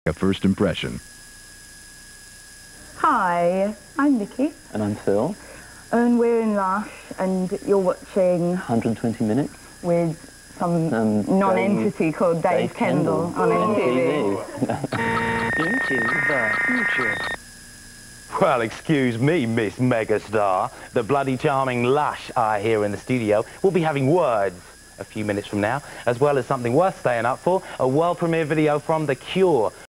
A first impression. Hi, I'm Miki. And I'm Phil. And we're in Lush, and you're watching 120 Minutes. With some non-entity called Dave Kendall on MTV. Into the future. Well, excuse me, Miss Megastar. The bloody charming Lush are here in the studio. We'll be having words a few minutes from now, as well as something worth staying up for, a world premiere video from The Cure.